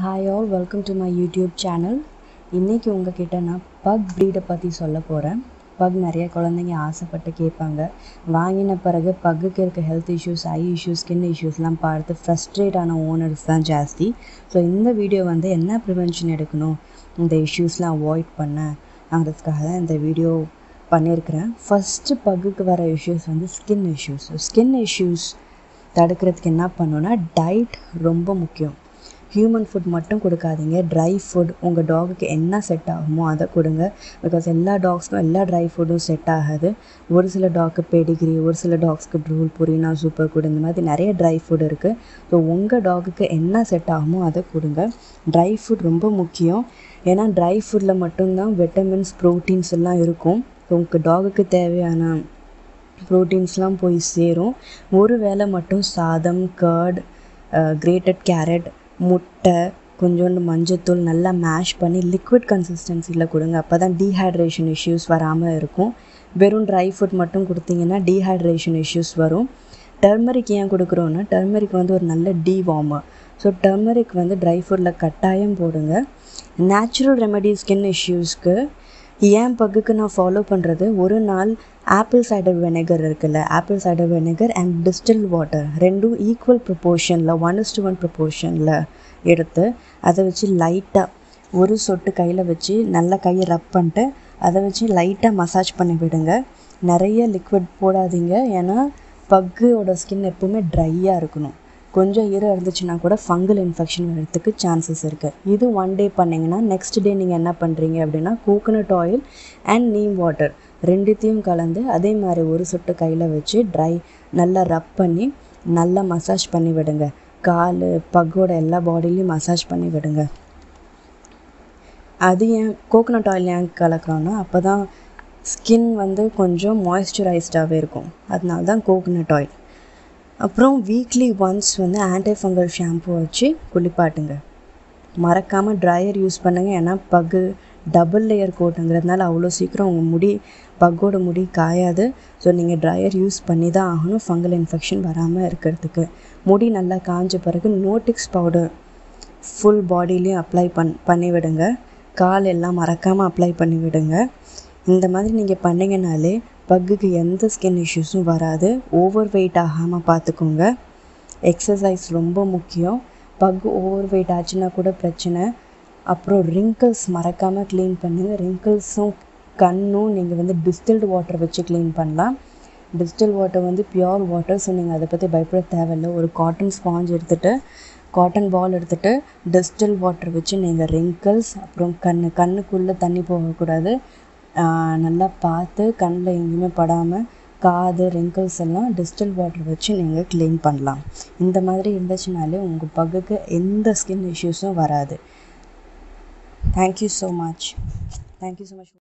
Hi all, welcome to my YouTube channel. இன்னைக்கு உங்ககிட்ட நான் பக் ப்ரீடை பற்றி சொல்ல போகிறேன். பக் நிறைய குழந்தைங்க ஆசைப்பட்டு கேட்பாங்க. வாங்கின பிறகு பக்குக்கு இருக்க health issues, eye issues, skin இஷ்யூஸ்லாம் பார்த்து ஃப்ரஸ்ட்ரேட் ஆன ஓனர்ஸ் தான் ஜாஸ்தி. ஸோ இந்த வீடியோ என்ன ப்ரிவென்ஷன் எடுக்கணும், இந்த இஷ்யூஸ்லாம் அவாய்ட் பண்ணதுக்காக தான் இந்த வீடியோ பண்ணியிருக்கிறேன். ஃபஸ்ட்டு பக்குக்கு வர issues skin issues. Skin issues தடுக்கிறதுக்கு என்ன பண்ணணும்னா, டயட் ரொம்ப முக்கியம். ஹியூமன் ஃபுட் மட்டும் கொடுக்காதீங்க, ட்ரை ஃபுட் உங்கள் டாகுக்கு என்ன செட் ஆகுமோ அதை கொடுங்க. பிகாஸ் எல்லா டாக்ஸ்க்கும் எல்லா ட்ரை ஃபுட்டும் செட் ஆகாது. ஒரு சில டாக்கு பெடிகிரி, ஒரு சில டாக்ஸ்க்கு ட்ரூல், புரினா, சூப்பர் ஃபுட், இந்த மாதிரி நிறைய ட்ரை ஃபுட் இருக்குது. ஸோ உங்கள் டாகுக்கு என்ன செட் ஆகுமோ அதை கொடுங்க. ட்ரை ஃபுட் ரொம்ப முக்கியம். ஏன்னா ட்ரை ஃபுட்டில் மட்டும்தான் விட்டமின்ஸ், ப்ரோட்டீன்ஸ் எல்லாம் இருக்கும். ஸோ உங்கள் டாகுக்கு தேவையான ப்ரோட்டீன்ஸ்லாம் போய் சேரும். ஒரு வேளை மட்டும் சாதம், கர்ட், கிரேட்டட் கேரட், முட்டை, கொஞ்சோண்டு மஞ்சத்தூள் நல்லா மேஷ் பண்ணி லிக்விட் கன்சிஸ்டன்சியில் கொடுங்க. அப்போ தான் டீஹைட்ரேஷன் இஷ்யூஸ் வராமல் இருக்கும். வெறும் ட்ரை ஃபுட் மட்டும் கொடுத்தீங்கன்னா டீஹைட்ரேஷன் இஷ்யூஸ் வரும். டர்மரிக் ஏன் கொடுக்குறோன்னா, டர்மரிக் ஒரு நல்ல டீவார்மர். ஸோ டர்மரிக் ட்ரை ஃபுட்டில் கட்டாயம் போடுங்க. நேச்சுரல் ரெமெடி ஸ்கின் இஷ்யூஸ்க்கு ஏன் பக்குக்கு நான் ஃபாலோ பண்ணுறது, ஒரு நாள் ஆப்பிள் சைடர் வினெகர் இருக்குல்ல, apple cider vinegar and distilled water ரெண்டும் ஈக்குவல் ப்ரொப்போர்ஷனில் 1:1 ப்ரொப்போர்ஷனில் எடுத்து அதை வச்சு லைட்டாக ஒரு சொட்டு கையில் வச்சு நல்லா கையை ரப் பண்ணிட்டு அதை வச்சு லைட்டாக மசாஜ் பண்ணி விடுங்க. நிறைய லிக்விட் போடாதீங்க. ஏன்னா பக்கோட ஸ்கின் எப்போவுமே ட்ரையாக இருக்கணும். கொஞ்சம் ஈரம் இருந்துச்சுன்னா கூட ஃபங்கல் இன்ஃபெக்ஷன் வரதுக்கு சான்சஸ் இருக்குது. இது 1 டே பண்ணிங்கன்னா நெக்ஸ்ட் டே நீங்கள் என்ன பண்ணுறீங்க அப்படின்னா, coconut oil and neem water ரெண்டுத்தையும் கலந்து அதே மாதிரி ஒரு சொட்டு கையில் வச்சு நல்லா ரப் பண்ணி நல்லா மசாஜ் பண்ணி விடுங்க. கால், பக்கோட எல்லா பாடியிலையும் மசாஜ் பண்ணி விடுங்க. அது ஏன் கோகோனட் ஆயில் ஏன் கலக்கிறோன்னா, அப்போ தான் ஸ்கின் கொஞ்சம் மாய்ஸ்சரைஸ்டாகவே இருக்கும். அதனால தான் கோகோனட் ஆயில். அப்புறம் weekly once anti fungal shampoo வச்சு குளிப்பாட்டுங்க. மறக்காமல் ட்ரையர் யூஸ் பண்ணுங்கள். ஏன்னா பக்கு டபுள் லேயர் கோட்டுங்கிறதுனால அவ்வளோ சீக்கிரம் உங்கள் பக்கோட முடி காயாது. ஸோ நீங்கள் ட்ரையர் யூஸ் பண்ணி தான் ஆகணும் ஃபங்கல் இன்ஃபெக்ஷன் வராமல் இருக்கிறதுக்கு. முடி நல்லா காஞ்ச பிறகு நோட்டிக்ஸ் பவுடர் ஃபுல் பாடியிலையும் அப்ளை பண்ணி விடுங்க. கால் எல்லாம் மறக்காமல் அப்ளை பண்ணி விடுங்க. இந்த மாதிரி நீங்கள் பண்ணிங்கனாலே பக்குக்கு எந்த ஸ்கின் இஷ்யூஸும் வராது. ஓவர் வெயிட் ஆகாமல் பார்த்துக்கோங்க. எக்ஸசைஸ் ரொம்ப முக்கியம். பக்கு ஓவர் வெயிட் ஆச்சுன்னா கூட பிரச்சனை. அப்புறம் ரிங்கிள்ஸ் மறக்காமல் க்ளீன் பண்ணுங்கள். ரிங்கிள்ஸும் கண்ணும் நீங்கள் டிஸ்டில்டு வாட்டர் வச்சு க்ளீன் பண்ணலாம். Distil water pure water. So நீங்கள் அதை பற்றி பயப்பட தேவையில்லை. ஒரு காட்டன் ஸ்பாஞ்ச் எடுத்துகிட்டு, காட்டன் பால் எடுத்துகிட்டு டிஸ்டில் வாட்டர் வச்சு நீங்கள் ரிங்கிள்ஸ், அப்புறம் கண்ணுக்குள்ளே தண்ணி போகக்கூடாது, நல்லா பார்த்து கண்ணில் எங்கேயுமே படாமல் காது, ரிங்கிள்ஸ் எல்லாம் டிஸ்டில் வாட்டர் வச்சு நீங்கள் க்ளீன் பண்ணலாம். இந்த மாதிரி இருந்துச்சுனாலே உங்கள் பக்குக்கு எந்த ஸ்கின் இஷ்யூஸும் வராது. Thank you so much.